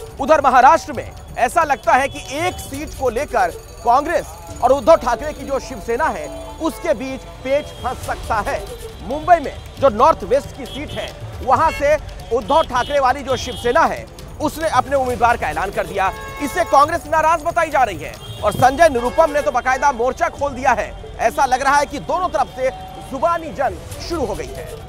उधर महाराष्ट्र में ऐसा लगता है कि एक सीट को लेकर कांग्रेस और उद्धव ठाकरे की जो शिवसेना है उसके बीच पेच फंस सकता है। मुंबई में जो नॉर्थ वेस्ट की सीट है वहां से उद्धव ठाकरे वाली जो शिवसेना है उसने अपने उम्मीदवार का ऐलान कर दिया। इससे कांग्रेस नाराज बताई जा रही है और संजय निरुपम ने तो बाकायदा मोर्चा खोल दिया है। ऐसा लग रहा है कि दोनों तरफ से जुबानी जंग शुरू हो गई है।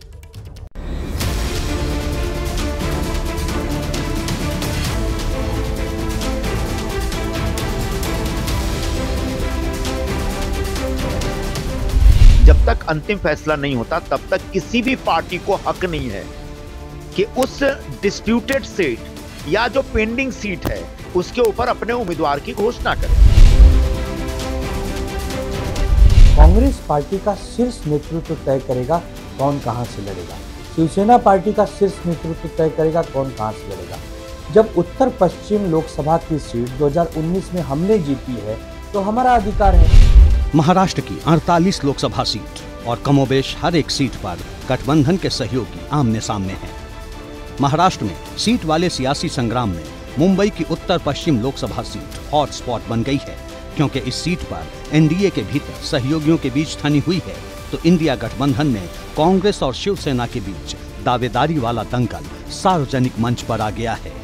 जब तक अंतिम फैसला नहीं होता तब तक किसी भी पार्टी को हक नहीं है कि उस डिस्प्यूटेड सीट या जो पेंडिंग सीट है उसके ऊपर अपने उम्मीदवार की घोषणा करें। कांग्रेस पार्टी का शीर्ष नेतृत्व तय करेगा कौन कहां से लड़ेगा। शिवसेना पार्टी का शीर्ष नेतृत्व तय करेगा कौन कहां से लड़ेगा। जब उत्तर पश्चिम लोकसभा की सीट 2019 में हमने जीती है तो हमारा अधिकार है। महाराष्ट्र की 48 लोकसभा सीट और कमोबेश हर एक सीट पर गठबंधन के सहयोगी आमने सामने हैं। महाराष्ट्र में सीट वाले सियासी संग्राम में मुंबई की उत्तर पश्चिम लोकसभा सीट हॉट स्पॉट बन गई है, क्योंकि इस सीट पर एनडीए के भीतर सहयोगियों के बीच थनी हुई है तो इंडिया गठबंधन में कांग्रेस और शिवसेना के बीच दावेदारी वाला दंगल सार्वजनिक मंच पर आ गया है।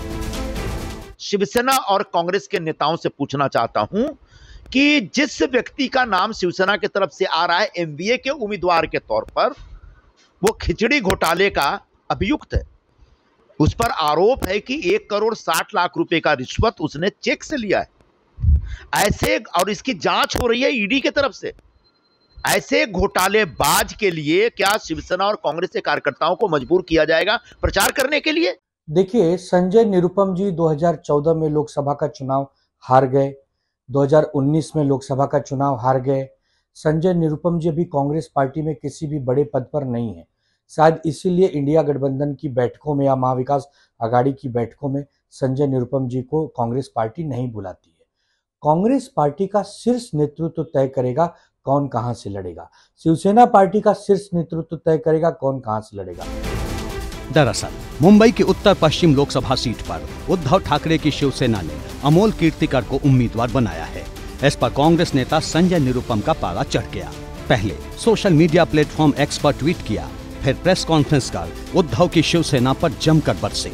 शिवसेना और कांग्रेस के नेताओं से पूछना चाहता हूं कि जिस व्यक्ति का नाम शिवसेना की तरफ से आ रहा है एमवीए के उम्मीदवार के तौर पर, वो खिचड़ी घोटाले का अभियुक्त है। उस पर आरोप है कि 1,60,00,000 रुपए का रिश्वत उसने चेक से लिया है। ऐसे, और इसकी जांच हो रही है ईडी की तरफ से। ऐसे घोटालेबाज के लिए क्या शिवसेना और कांग्रेस के कार्यकर्ताओं को मजबूर किया जाएगा प्रचार करने के लिए? देखिए, संजय निरुपम जी 2014 में लोकसभा का चुनाव हार गए, 2019 में लोकसभा का चुनाव हार गए। संजय निरुपम जी अभी कांग्रेस पार्टी में किसी भी बड़े पद पर नहीं है। शायद इसीलिए इंडिया गठबंधन की बैठकों में या महाविकास आघाड़ी की बैठकों में संजय निरुपम जी को कांग्रेस पार्टी नहीं बुलाती है। कांग्रेस पार्टी का शीर्ष नेतृत्व तय करेगा कौन कहां से लड़ेगा। शिवसेना पार्टी का शीर्ष नेतृत्व तय करेगा कौन कहां से लड़ेगा। दरअसल मुंबई की उत्तर पश्चिम लोकसभा सीट पर उद्धव ठाकरे की शिवसेना ने अमोल कीर्तिकर को उम्मीदवार बनाया है। इस पर कांग्रेस नेता संजय निरुपम का पारा चढ़ गया। पहले सोशल मीडिया प्लेटफॉर्म एक्स पर ट्वीट किया, फिर प्रेस कॉन्फ्रेंस कर उद्धव की शिवसेना पर जमकर बरसे।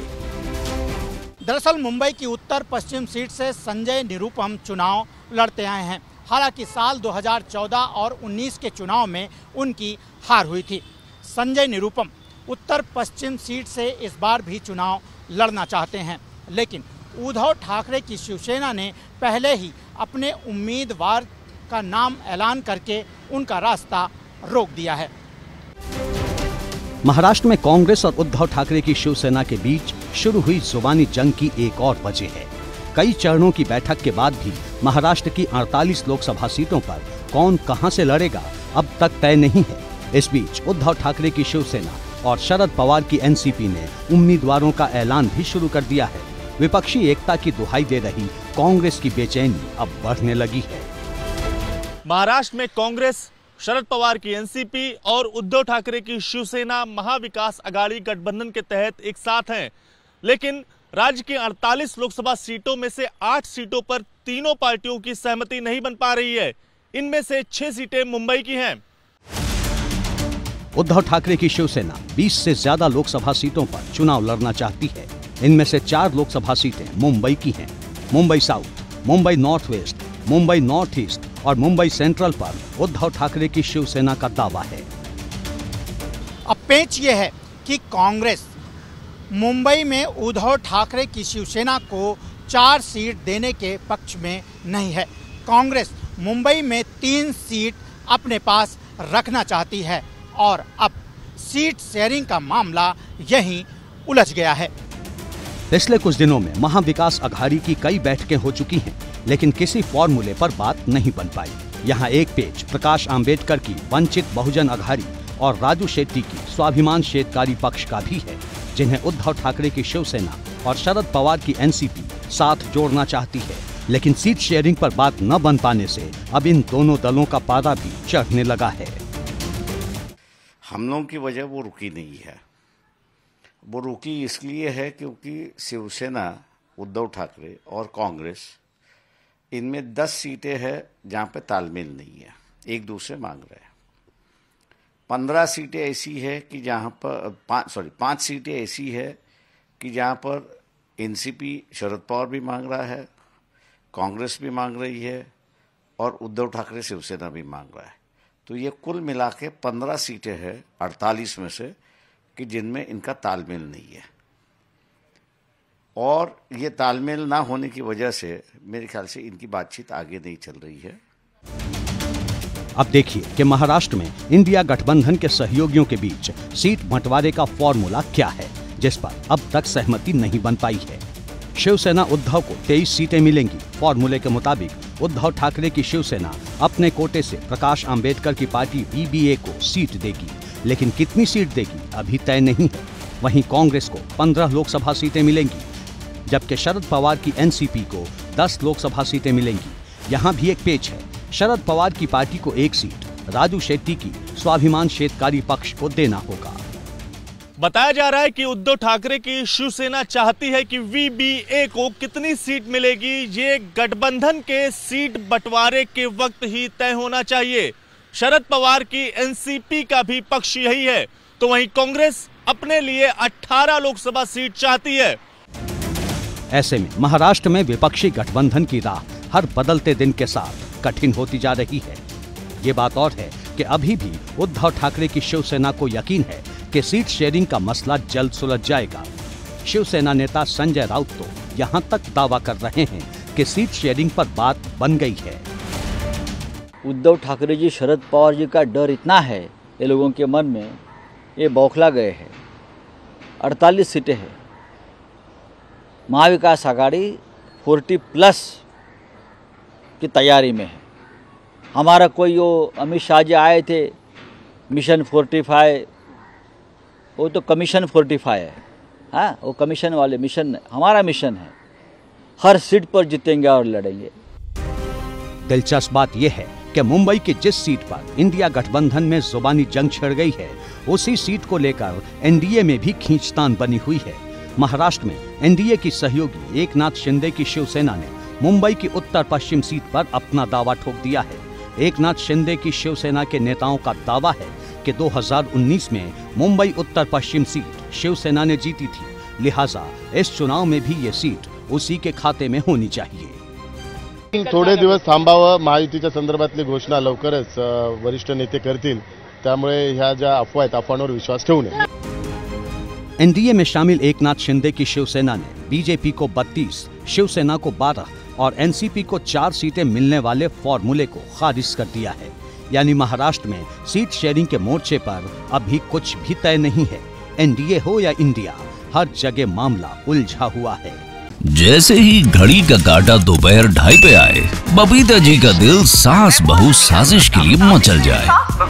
दरअसल मुंबई की उत्तर पश्चिम सीट से संजय निरुपम चुनाव लड़ते आए हैं। हालांकि साल 2014 और 19 के चुनाव में उनकी हार हुई थी। संजय निरुपम उत्तर पश्चिम सीट से इस बार भी चुनाव लड़ना चाहते हैं, लेकिन उद्धव ठाकरे की शिवसेना ने पहले ही अपने उम्मीदवार का नाम ऐलान करके उनका रास्ता रोक दिया है। महाराष्ट्र में कांग्रेस और उद्धव ठाकरे की शिवसेना के बीच शुरू हुई जुबानी जंग की एक और वजह है। कई चरणों की बैठक के बाद भी महाराष्ट्र की 48 लोकसभा सीटों पर कौन कहां से लड़ेगा अब तक तय नहीं है। इस बीच उद्धव ठाकरे की शिवसेना और शरद पवार की एनसीपी ने उम्मीदवारों का ऐलान भी शुरू कर दिया है। विपक्षी एकता की दुहाई दे रही कांग्रेस की बेचैनी अब बढ़ने लगी है। महाराष्ट्र में कांग्रेस, शरद पवार की एनसीपी और उद्धव ठाकरे की शिवसेना महाविकास आघाड़ी गठबंधन के तहत एक साथ हैं, लेकिन राज्य की 48 लोकसभा सीटों में से 8 सीटों पर तीनों पार्टियों की सहमति नहीं बन पा रही है। इनमें से 6 सीटें मुंबई की हैं। उद्धव ठाकरे की शिवसेना 20 से ज्यादा लोकसभा सीटों पर चुनाव लड़ना चाहती है। इनमें से 4 लोकसभा सीटें मुंबई की हैं। Mumbai South, Mumbai North West, Mumbai North East और मुंबई सेंट्रल पर उद्धव ठाकरे की शिवसेना का दावा है। अब पेच ये है कि कांग्रेस मुंबई में उद्धव ठाकरे की शिवसेना को 4 सीट देने के पक्ष में नहीं है। कांग्रेस मुंबई में 3 सीट अपने पास रखना चाहती है और अब सीट शेयरिंग का मामला यहीं उलझ गया है। पिछले कुछ दिनों में महाविकास आघाड़ी की कई बैठकें हो चुकी हैं, लेकिन किसी फॉर्मूले पर बात नहीं बन पाई। यहाँ एक पेज प्रकाश आंबेडकर की वंचित बहुजन आघाड़ी और राजू शेट्टी की स्वाभिमान शेतकारी पक्ष का भी है, जिन्हें उद्धव ठाकरे की शिवसेना और शरद पवार की एनसीपी साथ जोड़ना चाहती है। लेकिन सीट शेयरिंग पर बात न बन पाने से अब इन दोनों दलों का पारा भी चढ़ने लगा है। हम लोगों की वजह वो रुकी नहीं है। वो रुकी इसलिए है क्योंकि शिवसेना, उद्धव ठाकरे और कांग्रेस, इनमें 10 सीटें हैं जहां पे तालमेल नहीं है, एक दूसरे मांग रहे हैं। 15 सीटें ऐसी है कि जहां पर 5 सीटें ऐसी है कि जहां पर एनसीपी शरद पवार भी मांग रहा है, कांग्रेस भी मांग रही है और उद्धव ठाकरे शिवसेना भी मांग रहा है। तो ये कुल मिला के 15 सीटें हैं 48 में से कि जिनमें इनका तालमेल नहीं है, और ये तालमेल ना होने की वजह से मेरे ख्याल से इनकी बातचीत आगे नहीं चल रही है। अब देखिए कि महाराष्ट्र में इंडिया गठबंधन के सहयोगियों के बीच सीट बंटवारे का फॉर्मूला क्या है, जिस पर अब तक सहमति नहीं बन पाई है। शिवसेना उद्धव को 23 सीटें मिलेंगी। फॉर्मूले के मुताबिक उद्धव ठाकरे की शिवसेना अपने कोटे से प्रकाश आंबेडकर की पार्टी VBA को सीट देगी, लेकिन कितनी सीट देगी अभी तय नहीं है। वहीं कांग्रेस को 15 लोकसभा सीटें मिलेंगी, जबकि शरद पवार की NCP को 10 लोकसभा सीटें मिलेंगी। यहाँ भी एक पेच है, शरद पवार की पार्टी को 1 सीट, राजू शेट्टी की स्वाभिमान शेतकारी पक्ष को देना होगा। बताया जा रहा है कि उद्धव ठाकरे की शिवसेना चाहती है कि VBA को कितनी सीट मिलेगी ये गठबंधन के सीट बंटवारे के वक्त ही तय होना चाहिए। शरद पवार की NCP का भी पक्ष यही है, तो वहीं कांग्रेस अपने लिए 18 लोकसभा सीट चाहती है। ऐसे में महाराष्ट्र में विपक्षी गठबंधन की राह हर बदलते दिन के साथ कठिन होती जा रही है। ये बात और है कि अभी भी उद्धव ठाकरे की शिवसेना को यकीन है कि सीट शेयरिंग का मसला जल्द सुलझ जाएगा। शिवसेना नेता संजय राउत तो यहाँ तक दावा कर रहे हैं कि सीट शेयरिंग पर बात बन गई है। उद्धव ठाकरे जी, शरद पवार जी का डर इतना है ये लोगों के मन में, ये बौखला गए हैं। 48 सीटें हैं, महाविकास आघाड़ी 40+ की तैयारी में है। हमारा कोई वो अमित शाह जी आए थे, मिशन 45, वो तो कमीशन 45 है। हाँ, वो कमीशन वाले मिशन, हमारा मिशन है हर सीट पर जीतेंगे और लड़ेंगे। दिलचस्प बात यह है कि मुंबई की जिस सीट पर इंडिया गठबंधन में जुबानी जंग छिड़ गई है, उसी सीट को लेकर NDA में भी खींचतान बनी हुई है। महाराष्ट्र में NDA की सहयोगी एकनाथ शिंदे की शिवसेना ने मुंबई की उत्तर पश्चिम सीट पर अपना दावा ठोक दिया है। एकनाथ शिंदे की शिवसेना के नेताओं का दावा है कि 2019 में मुंबई उत्तर पश्चिम सीट शिवसेना ने जीती थी, लिहाजा इस चुनाव में भी ये सीट उसी के खाते में होनी चाहिए। थोडे दिवस थांबावं, महायुतीच्या संदर्भातली घोषणा लवकरच वरिष्ठ नेते करतील, त्यामुळे ह्या ज्या अफवा आहेत अफवांवर विश्वास ठेवू नये। NDA में शामिल एकनाथ शिंदे की शिवसेना ने BJP को 32, शिवसेना को 12 और NCP को 4 सीटें मिलने वाले फॉर्मूले को खारिज कर दिया है। यानी महाराष्ट्र में सीट शेयरिंग के मोर्चे पर अभी कुछ भी तय नहीं है। NDA हो या इंडिया, हर जगह मामला उलझा हुआ है। जैसे ही घड़ी का काटा दोपहर 2:30 पे आए, बबीता जी का दिल सास बहू साजिश के लिए मचल जाए।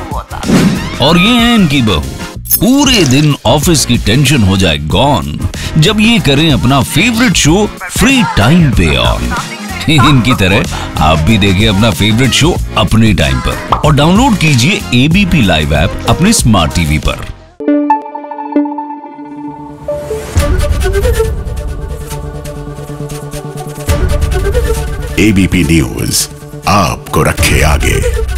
और ये है इनकी बहू, पूरे दिन ऑफिस की टेंशन हो जाए गॉन जब ये करें अपना फेवरेट शो फ्री टाइम पे ऑन। इनकी तरह आप भी देखिए अपना फेवरेट शो अपने टाइम पर और डाउनलोड कीजिए ABP लाइव ऐप अपने स्मार्ट टीवी पर। ABP न्यूज आपको रखे आगे।